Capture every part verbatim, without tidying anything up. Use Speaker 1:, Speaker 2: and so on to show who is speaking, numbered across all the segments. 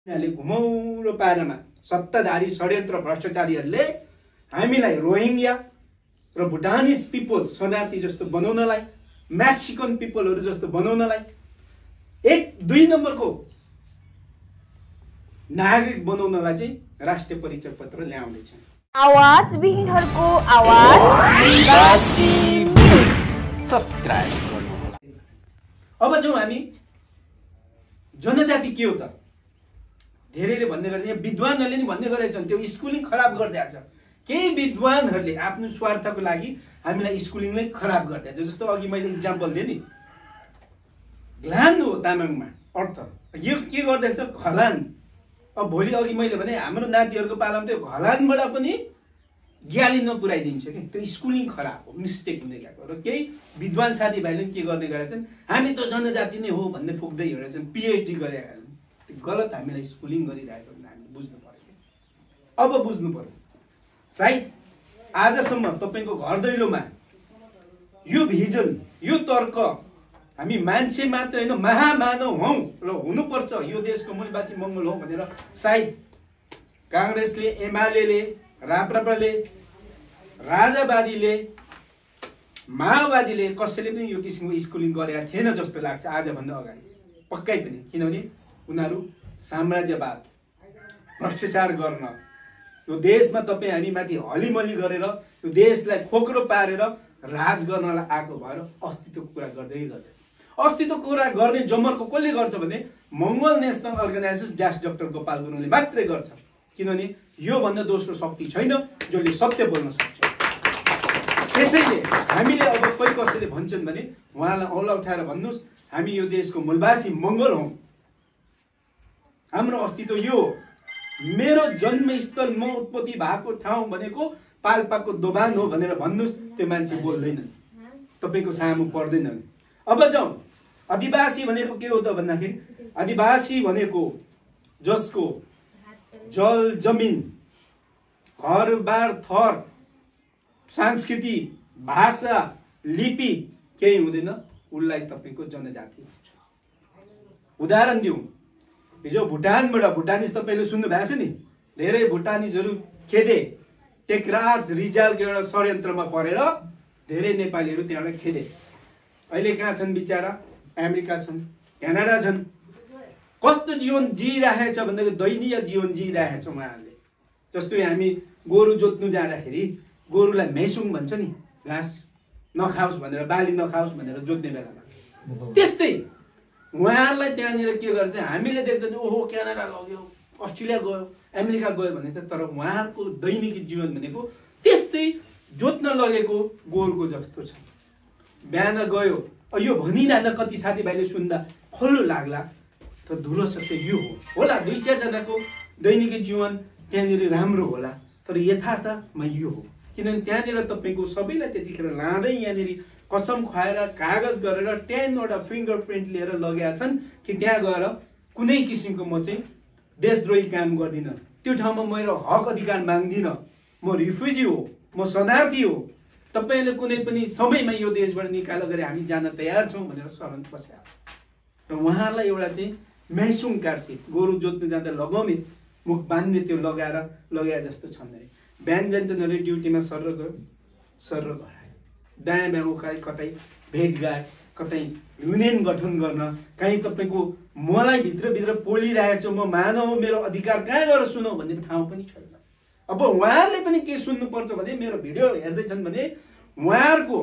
Speaker 1: घुमौरो पारामा सत्ताधारी षड्यन्त्र भ्रष्टाचारीहरूले हामीलाई रोहिङ्ग्या र भुटानिज पिपल शरणार्थी जस्तो बनाउनलाई, मैक्सिकन पिपलहरू जस्तो बनाउनलाई, एक दुई नम्बरको नागरिक बनाउनलाई चाहिँ राष्ट्रिय परिचय पत्र ल्याउँदैछ।
Speaker 2: आवाज विहीनहरूको आवाज
Speaker 1: सब्स्क्राइब गर्नुहोला। अब जाउँ हामी जनजाति के हो त? धेरैले भन्ने गरे, यहाँ विद्वानहरूले नि भन्ने गरेछन् त्यो स्कुलिङ खराब गरिदिएछ। केही विद्वानहरूले आफ्नो स्वार्थको लागि हामीलाई स्कुलिङलाई खराब गरिदिएछ। जस्तो अघि मैले इक्जाम्पल दिएँ नि, घलान हो तामाङमा अर्थ, यो के गर्दैछ घलान। अब भोलि अघि मैले भने हाम्रो नातिहरूको पालामा त्यो घलानबाट पनि ग्याली नपुर्याइदिन्छ कि, त्यो स्कुलिङ खराब हो, मिस्टेक हुँदै गएको। र केही विद्वान साथीभाइले के गर्ने गरेछन्, हामी त जनजाति नै हो भन्ने फुक्दै हिँडेछन्, पिएचडी गरेका गलत हामीलाई स्कुलिङ गरिरहेको भने हामीले बुझ्नु पर्यो। अब बुझ्नु पर्यो, सायद आजसम्म तपाईँको घर दैलोमा यो भिजन, यो तर्क हामी मान्छे मात्र होइन महामानव हौं र हुनुपर्छ, यो देशको मूलवासी मङ्गल हौ भनेर सायद काङ्ग्रेसले, एमाले, राप्रपाले, राजावादीले, माओवादीले कसैले पनि यो किसिमको स्कुलिङ गरेका थिएन जस्तो लाग्छ आजभन्दा अगाडि, पक्कै पनि। किनभने उनीहरू साम्राज्यवाद, भ्रष्टाचार गर्न, यो देशमा तपाईँ हामी माथि हलिमली गरेर यो देशलाई खोक्रो पारेर राज गर्नलाई आएको भएर अस्तित्वको कुरा गर्दै गर्दै अस्तित्वको कुरा गर्ने जमर्को कसले गर्छ भने Mongol national organisation dash doctor Gopal गुरुङले मात्रै गर्छ। किनभने यो भन्दा दोस्रो शक्ति छैन जसले सत्य बोल्न सक्छ। त्यसैले हामीले अब कोही कसैले भन्छन् भने उहाँलाई औला उठाएर भन्नुहोस्, हामी यो देशको मूलवासी मङ्गोल हौं, हाम्रो अस्तित्व यो हो, मेरो जन्मस्थल म उत्पत्ति भएको ठाउँ भनेको पाल्पाको दोभान हो भनेर भन्नुहोस्, त्यो मान्छे बोल्दैनन्, तपाईँको सामु पर्दैनन्। अब जाउँ, आदिवासी भनेको के हो त भन्दाखेरि, आदिवासी भनेको जसको जल जमिन, घरबार, थर, संस्कृति, भाषा, लिपि केही हुँदैन, उसलाई तपाईँको जनजाति भन्छ। उदाहरण दिउँ, हिजो भुटानबाट भुटानिज तपाईँले सुन्नु भएको छ नि, धेरै भुटानिजहरू खेदे, टेकराज रिजालको एउटा षड्यन्त्रमा परेर धेरै नेपालीहरू त्यहाँबाट खेदे। अहिले कहाँ छन् बिचारा? अमेरिका छन्, क्यानाडा छन्। कस्तो जीवन जिइरहेछ भन्दाखेरि दैनीय जीवन जिइरहेछ उहाँहरूले। जस्तो हामी गोरु जोत्नु जाँदाखेरि गोरुलाई मेसुङ भन्छ नि, घाँस नखाओस् भनेर, बाली नखाओस् भनेर जोत्ने बेलामा, त्यस्तै उहाँहरूलाई त्यहाँनिर के गर्छ, हामीले देख्दैन ओहो क्यानाडा लग्यो, अस्ट्रेलिया गयो, अमेरिका गयो भने चाहिँ, तर उहाँहरूको दैनिक जीवन भनेको त्यस्तै जोत्न लगेको गोरुको जस्तो छ। बिहान गयो, यो भनिरहँदा कति साथीभाइले सुन्दा खल्लो लाग्ला, तर धुलो सत्य यो हो होला। दुई चारजनाको दैनिक जीवन त्यहाँनिर राम्रो होला, तर यथार्थमा यो हो। किनभने त्यहाँनिर तपाईँको सबैलाई त्यतिखेर लाँदै यहाँनिर कसम खुवाएर कागज गरेर टेनवटा फिङ्गर प्रिन्ट लिएर लगेका छन् कि त्यहाँ गएर कुनै किसिमको म चाहिँ देशद्रोही काम गर्दिनँ, त्यो ठाउँमा मेरो हक अधिकार माग्दिनँ, म रिफ्युजी हो, म शरणार्थी हो, तपाईँले कुनै पनि समयमा यो देशबाट निकालो गरे हामी जान तयार छौँ भनेर शरण पस्या। र उहाँहरूलाई एउटा चाहिँ मेसुङ कार्सी, गोरु जोत्नु जाँदा लगाउने मुख बान्ने त्यो लगाएर लगाए जस्तो छन्। बिहान जान्छन् अरे ड्युटीमा सर र गयो, सर र घर आयो, दायाँ बायाँ उकाइ कतै भेटघाट, कतै युनियन गठन गर्न, कहीँ तपाईँको मलाई भित्रभित्र पोलिरहेछ, म मानव मेरो अधिकार कहाँ गएर सुनौ भन्ने ठाउँ पनि छैन। अब उहाँहरूले पनि के सुन्नुपर्छ भने, मेरो भिडियो हेर्दैछन् भने उहाँहरूको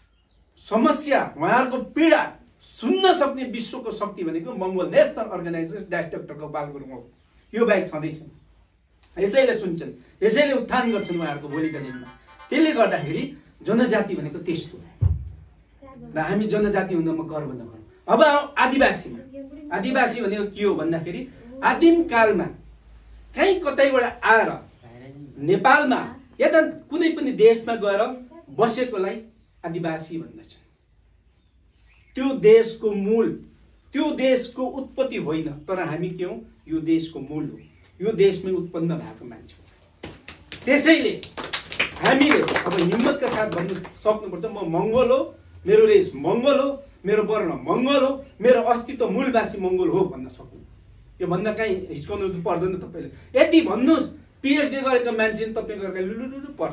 Speaker 1: समस्या, उहाँहरूको पीडा सुन्न सक्ने विश्वको शक्ति भनेको Mongol national organisation dash doctor Gopal Gurung हो। यो बाहेक छँदैछन्, यसैले सुन्छन्, यसैले उत्थान गर्छन् उहाँहरूको भोलिका दिनमा। त्यसले गर्दाखेरि जनजाति भनेको त्यस्तो हो र हामी जनजाति हुँदामा गर्व नगरौँ। अब आदिवासीमा, आदिवासी भनेको के हो भन्दाखेरि, आदिम कालमा कहीँ कतैबाट आएर नेपालमा या त कुनै पनि देशमा गएर बसेकोलाई आदिवासी भन्दछन्। त्यो देशको मूल, त्यो देशको उत्पत्ति होइन, तर हामी के हौँ, यो देशको मूल हो, यो देशमै उत्पन्न भएको मान्छे हो। त्यसैले हामीले अब हिम्मतका साथ भन्नु सक्नुपर्छ, म मङ्गोल हो, मेरो रेस मङ्गोल हो, मेरो वर्ण मङ्गोल हो, मेरो अस्तित्व मूलवासी मङ्गोल हो भन्न सक्नु। यो भन्दा कहीँ हिचकाउनु पर्दैन तपाईँले। यति भन्नुहोस् पिएचडी गरेको मान्छे तपाईँको लुलुलुलु पर्छ।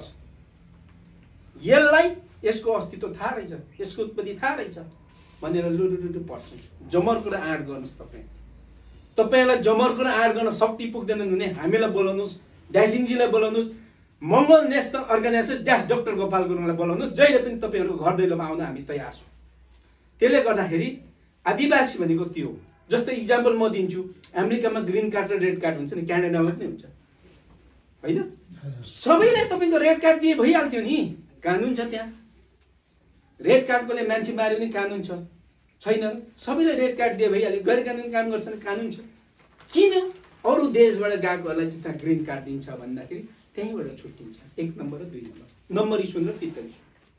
Speaker 1: यसलाई यसको अस्तित्व थाहा रहेछ, यसको उत्पत्ति थाहा रहेछ भनेर लुलुलुलु पर्छ। जमर्को र आँट गर्नुहोस्। तपाईँ तपाईँलाई जमर्को र आँट गर्न शक्ति पुग्दैन भने हामीलाई बोलाउनुहोस्, ड्यासिङजीलाई बोलाउनुहोस्, Mangal national organisation dash doctor Gopal गुरुङलाई बोलाउनुहोस्। जहिले पनि तपाईँहरूको घर दैलोमा आउन हामी तयार छौँ। त्यसले गर्दाखेरि आदिवासी भनेको त्यो हो। जस्तो इक्जाम्पल म दिन्छु, अमेरिकामा ग्रिन कार्ड र रेड कार्ड हुन्छ नि, क्यानाडामा पनि हुन्छ होइन? सबैलाई तपाईँको रेड कार्ड दिए भइहाल्थ्यो नि, कानुन छ त्यहाँ। रेड कार्डकोले मान्छे मार्यो भने कानुन छ, छैन? सबैलाई रेड कार्ड दिए भइहाल्यो। गैर कानुन काम गर्छ भने कानुन छ। किन अरू देशबाट गएकोहरूलाई चाहिँ त्यहाँ ग्रिन कार्ड दिन्छ भन्दाखेरि त्यहीँबाट छुट्टिन्छ। एक नम्बर र दुई नम्बर, नम्बरी सुन र तितरी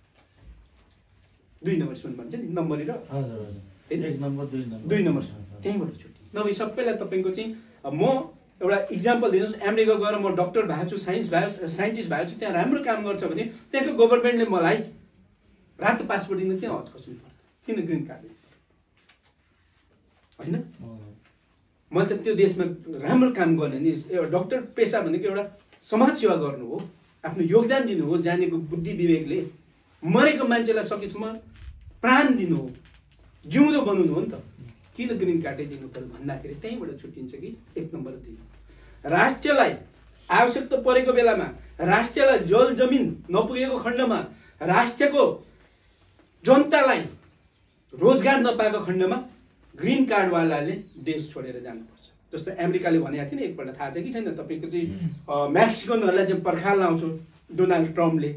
Speaker 1: दुई नम्बर सुन भन्छ नि, नम्बरी र
Speaker 3: एक नम्बर दुई नम्बर
Speaker 1: दुई नम्बर सुन त्यहीँबाट छुट्टिन्छ। नभए सबैलाई तपाईँको चाहिँ म एउटा इक्जाम्पल दिनुहोस्, अमेरिका गएर म डक्टर भएको छु, साइन्स भयो साइन्टिस्ट भएको छु, त्यहाँ राम्रो काम गर्छ भने त्यहाँको गभर्मेन्टले मलाई रातो पासपोर्ट दिन किन हचकच्नु पर्छ? किन ग्रिन कार्ड दिनु होइन? मैले त त्यो देशमा राम्रो काम गर्ने नि। एउटा डक्टर पेसा भनेको एउटा समाज सेवा गर्नु हो, आफ्नो योगदान दिनु हो, जानेको बुद्धि विवेकले। मरेको मान्छेलाई सकेसम्म प्राण दिनु हो, जिउँदो बनाउनु हो नि त। किन ग्रिन कार्डै दिनु पर्यो भन्दाखेरि त्यहीँबाट छुट्टिन्छ कि एक नम्बर दिनु। राष्ट्रलाई आवश्यकता परेको बेलामा, राष्ट्रलाई जल जमिन नपुगेको खण्डमा, राष्ट्रको जनतालाई रोजगार नपाएको खण्डमा ग्रिन कार्डवालाले देश छोडेर जानुपर्छ। जस्तो अमेरिकाले भनेको थियो नि एकपल्ट, थाहा छ कि छैन तपाईँको चाहिँ मेक्सिकनहरूलाई चाहिँ पर्खाल लाउँछु डोनाल्ड ट्रम्पले,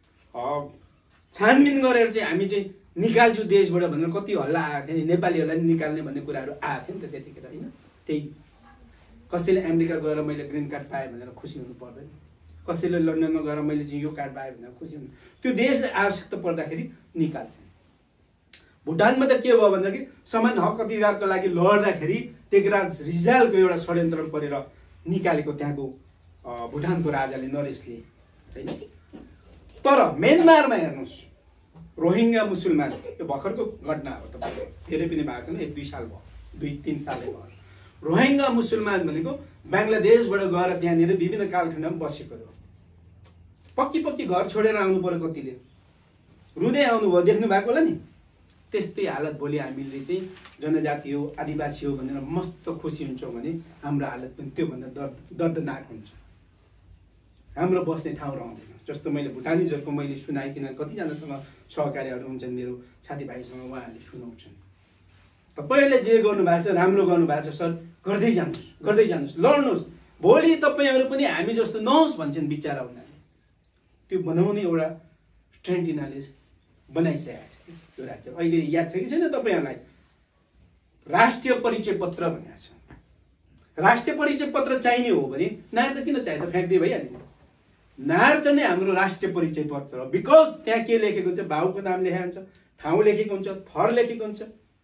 Speaker 1: छानबिन गरेर चाहिँ हामी चाहिँ निकाल्छु देशबाट भनेर कति हल्ला आएको थियो नि, नेपालीहरूलाई निकाल्ने भन्ने कुराहरू आएको थियो नि त त्यतिखेर होइन? त्यही कसैले अमेरिका गएर मैले ग्रिन कार्ड पाएँ भनेर खुसी हुनु पर्दैन, कसैले लन्डनमा गएर मैले चाहिँ यो कार्ड पाएँ भनेर खुसी हुनु। त्यो देशले आवश्यकता पर्दाखेरि निकाल्छ। भुटानमा त के भयो भन्दाखेरि समान हक अधिकारको लागि लड्दाखेरि टेकराज रिजालको एउटा षड्यन्त्र परेर निकालेको त्यहाँको भुटानको राजाले, नरेशले होइन? तर म्यानमारमा हेर्नुहोस्, रोहिङ्गा मुसलमान, यो भर्खरको घटना हो, तपाईँको धेरै पनि भएको छैन, एक दुई साल भयो, दुई तिन सालै भयो। रोहिङ्गा मुसलमान भनेको बङ्गलादेशबाट गएर त्यहाँनिर विभिन्न कालखण्डमा बसेको हो। पक्की पक्की घर छोडेर आउनु पर्यो, कतिले रुँदै आउनुभयो, देख्नु भएको होला नि। त्यस्तै हालत भोलि हामीले चाहिँ जनजाति हो, आदिवासी हो भनेर मस्त खुसी हुन्छौँ भने हाम्रो हालत पनि त्योभन्दा दर्द दर्दनाक हुन्छ। हाम्रो बस्ने ठाउँ रहँदैन। जस्तो मैले भुटानिजहरूको मैले सुनाइकन कतिजनासँग सहकार्यहरू हुन्छन्, मेरो साथीभाइसँग, उहाँहरूले सुनाउँछन्, तपाईँहरूले जे गर्नुभएको छ राम्रो गर्नुभएको छ सर, गर्दै जानुहोस्, गर्दै जानुहोस्, लड्नुहोस्। भोलि तपाईँहरू पनि हामी जस्तो नहोस् भन्छन् बिचरा उनीहरूले। त्यो बनाउने एउटा ट्रेन्ड यिनीहरूले बनाइसकेको छ त्यो राज्य। अहिले याद छ कि छैन तपाईँहरूलाई राष्ट्रिय परिचय पत्र भनेको छ? राष्ट्रिय परिचय पत्र चाहिने हो भने नागरिक त किन चाहियो त, फ्याँक्दै भइहाल्यो। नागरिक नै हाम्रो राष्ट्रिय परिचय पत्र हो। बिकज त्यहाँ के लेखेको हुन्छ, भाउको नाम लेखेको हुन्छ, ठाउँ लेखेको हुन्छ, थर लेखेको हुन्छ,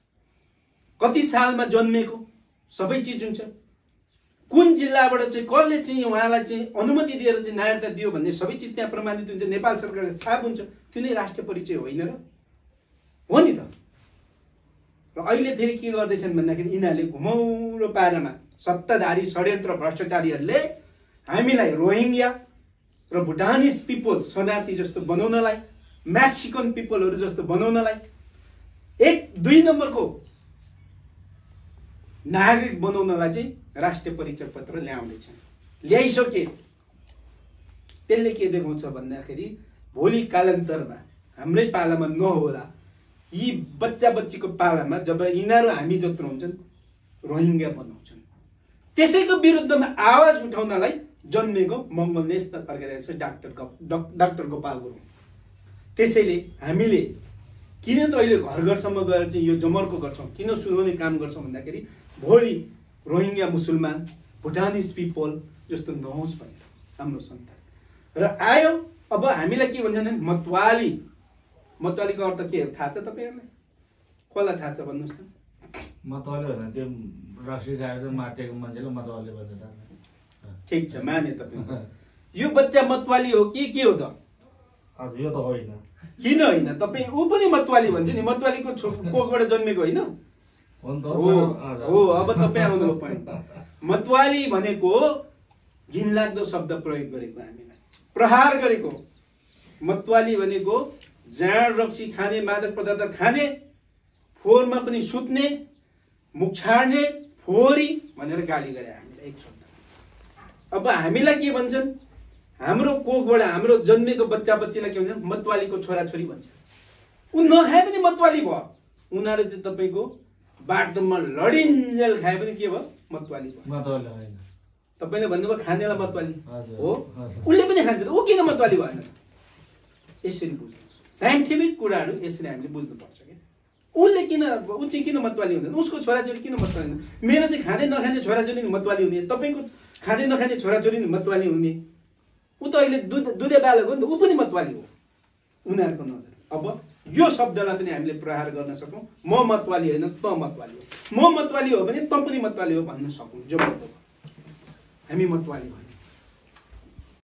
Speaker 1: कति सालमा जन्मेको सबै चिज हुन्छ, कुन जिल्लाबाट चाहिँ कसले चाहिँ उहाँलाई चाहिँ अनुमति दिएर चाहिँ नागरिकता दियो भन्ने सबै चिज त्यहाँ प्रमाणित हुन्छ। नेपाल सरकारको छाप हुन्छ। त्यो नै राष्ट्रिय परिचय होइन र? हो नि त। र अहिले फेरि के गर्दैछन् भन्दाखेरि यिनीहरूले घुमौरो पारामा सत्ताधारी षड्यन्त्र भ्रष्टाचारीहरूले हामीलाई रोहिङ्ग्या र भुटानिज पिपल शरणार्थी जस्तो बनाउनलाई, मेक्सिकन पिपलहरू जस्तो बनाउनलाई, एक दुई नम्बरको नागरिक बनाउनलाई चाहिँ राष्ट्रिय परिचय पत्र ल्याउँदैछ। ल्याइसके त्यसले के देखाउँछ भन्दाखेरि भोलि कालान्तरमा हाम्रै पालामा नहोला, यी बच्चा बच्चीको पालामा जब यिनीहरू हामी जत्रो हुन्छन् रोहिङ्ग्या बनाउँछन्। त्यसैको विरुद्धमा आवाज उठाउनलाई जन्मेको Mangal national organisation doctor doctor Gopal Gurung. त्यसैले हामीले किन त अहिले घर घरसम्म गएर चाहिँ यो जमर्को गर्छौँ, किन सुनाउने काम गर्छौँ भन्दाखेरि भोलि रोहिङ्ग्या मुसलमान, भुटानिज पिपल जस्तो नहोस् भनेर हाम्रो सन्तान। र आयो अब हामीलाई के भन्छन् भने मतवाली। मतवालीको अर्थ के हो थाहा छ तपाईँहरूलाई? कसलाई थाहा छ भन्नुहोस् त?
Speaker 3: मतवाली भन्दा त्यो रक्सी खाएर मातेको मान्छेले मतवाली भन्छ।
Speaker 1: ठिक छ, माने तपाईँ। यो बच्चा मतवाली हो कि के हो त?
Speaker 3: हजुर, यो त होइन।
Speaker 1: किन होइन? तपाईँ ऊ पनि मतवाली भन्छ नि, मतवालीको कोखबाट जन्मेको होइन?
Speaker 3: हो।
Speaker 1: हो, अब तपाईँ आउनुभयो point। मतवाली भनेको घिनलाग्दो शब्द प्रयोग गरेको हामीलाई प्रहार गरेको मतवाली भनेको जाँड रक्सी खाने मादक पदार्थ खाने फोहोरमा पनि सुत्ने मुख छाड्ने फोहोरी भनेर गाली गरे हामीलाई एक शब्द। अब हामीलाई के भन्छन् हाम्रो कोखबाट हाम्रो जन्मेको बच्चा बच्चीलाई के भन्छन् मतवालीको छोराछोरी भन्छ। उ नखाए पनि मतवाली भयो उनीहरू चाहिँ तपाईको बाटोमा लडिन्जेल खाए पनि के भयो मतवाली भयो।
Speaker 3: मतवाली होइन
Speaker 1: तपाईले भन्नुभयो खानेलाई मतवाली हो
Speaker 3: हजुर
Speaker 1: उले पनि खान्छ उ किन मतवाली भएन यसरी बुझ्नु साइन्टिफिक कुराहरू यसरी हामीले बुझ्नु पर्छ के उले किन उ चाहिँ किन मतवाली हुँदैन उसको छोराछोरी किन मतवाली हुँदैन मेरो चाहिँ खाने नखाने छोराछोरी मतवाली हुने तपाईको खाने नखाने छोराछोरी मतवाली हुने उ त अहिले दुध दुधे बालक हो नि त उ पनि मतवाली हो उनीहरूको नजर। अब यो शब्दलाई पनि हामीले प्रहार गर्न सकौं म मतवाली होइन त मतवाली हो म मतवाली हो भने त पनि मतवाली हो भन्न सकौं जो मतलब हामी मतवाली भन्छौँ।